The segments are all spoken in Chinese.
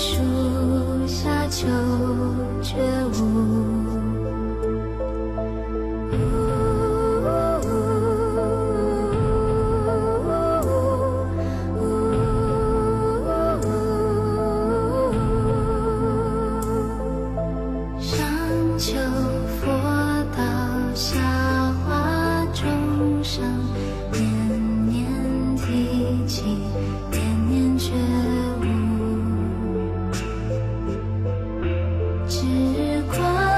树下求觉悟。上求佛道，下化众生，念念提起，念念觉悟。只观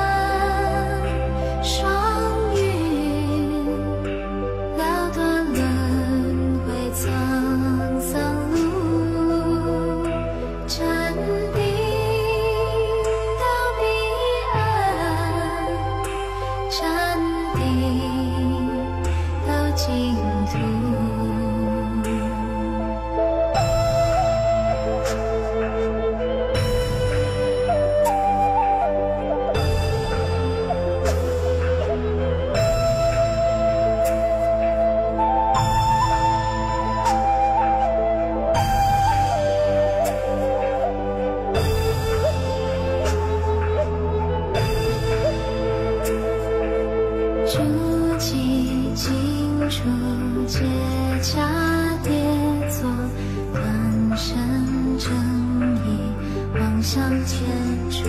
双云，了断轮回沧桑路，禅定到彼岸，禅定到净土。诸寂静处，结跏叠坐，观身正义，望向天主。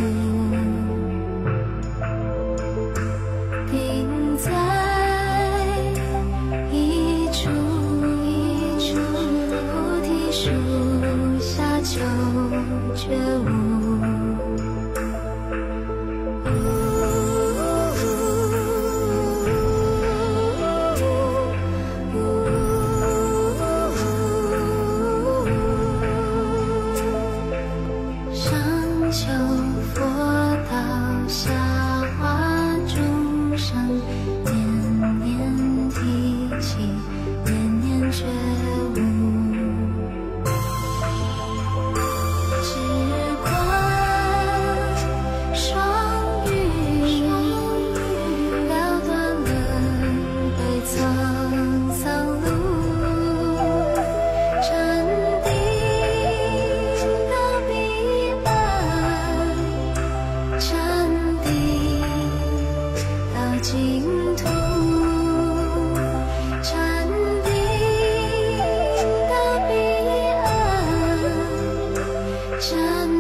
定在一处一处，菩提树下求觉悟。上求佛道，下化众生，念念提起，念念觉悟。只观双云，了断轮回沧桑路，禅定到彼岸，禅定到净土，禅定到彼岸，禅